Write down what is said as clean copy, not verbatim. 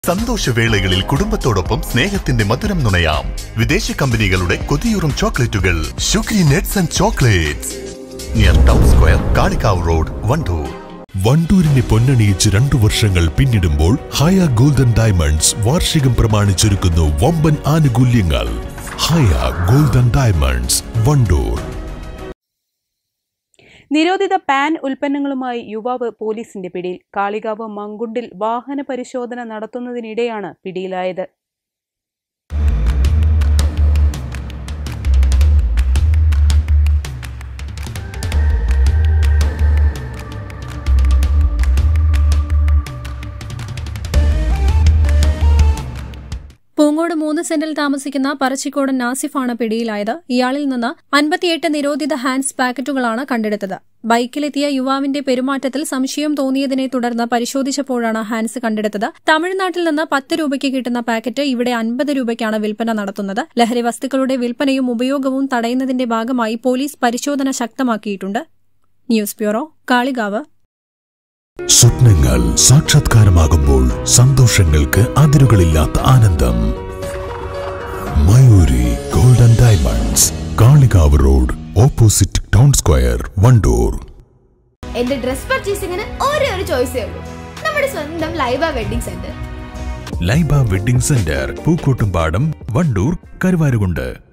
സന്തോഷവേളകളിൽ കുടുംബത്തോടൊപ്പം സ്നേഹത്തിന്റെ മധുരം നുണയാം. വിദേശ കമ്പനികളുടെ കൊതിയൂറും ചോക്ലേറ്റുകൾ ഷുഗ്രി nuts and chocolates near town square, Kalikavu road, Wandoor. വണ്ടൂരിനെ പൊന്നണിയിച്ച് 2 വർഷങ്ങൾ പിന്നിടുമ്പോൾ ഹയ ഗോൾഡൻ ഡയമണ്ട്സ് വാർഷികം പ്രമാണിച്ചൊരുക്കുന്നു വമ്പൻ ആനുകൂല്യങ്ങൾ. Haya golden diamonds, Wandoor. നിരോധിത പാൻ ഉൽപ്പന്നങ്ങളുമായി യുവാവ് പോലീസിന്റെ പിടിയിൽ. കാളികാവ് മങ്കുണ്ടിൽ വാഹന പരിശോധന നടത്തുന്നതിനിടെയാണ് പിടിയിലായത്. പൂങ്ങോട് 3 സെന്റിൽ താമസിക്കുന്ന പറച്ചിക്കോടൻ നാസിഫാണ് പിടിയിലായത്. ഇയാളിൽ നിന്ന് 58 നിരോധിത ഹാൻഡ്സ് പാക്കറ്റുകളാണ് കണ്ടെടുത്തത്. ബൈക്കിലെത്തിയ യുവാവിന്റെ പെരുമാറ്റത്തിൽ സംശയം തോന്നിയതിനെ തുടർന്ന് പരിശോധിച്ചപ്പോഴാണ് ഹാൻഡ്സ് കണ്ടെടുത്തത്. തമിഴ്നാട്ടിൽ നിന്ന് 10 രൂപയ്ക്ക് കിട്ടുന്ന പാക്കറ്റ് ഇവിടെ 50 രൂപയ്ക്കാണ് വിൽപ്പന നടത്തുന്നത്. ലഹരി വസ്തുക്കളുടെ വിൽപ്പനയും ഉപയോഗവും തടയുന്നതിന്റെ ഭാഗമായി പോലീസ് പരിശോധന ശക്തമാക്കിയിട്ടുണ്ട്. News bureau, Kalikavu. സ്വപ്നങ്ങൾ സാക്ഷാത്കാരമാകുമ്പോൾ സന്തോഷങ്ങൾക്ക് അതിരുകളില്ലാത്ത ആനന്ദം. Mayuri golden diamonds, Kalikavu road, opposite town square, Wandoor. എന്റെ ഡ്രസ് പർച്ചേസിംഗിന് ഒരേ ഒരു ചോയ്സേ ഉള്ളൂ, നമ്മുടെ സ്വന്തം Laiba wedding centre. Laiba wedding centre, Pookkottumpadam, Wandoor, Karuvarakundu.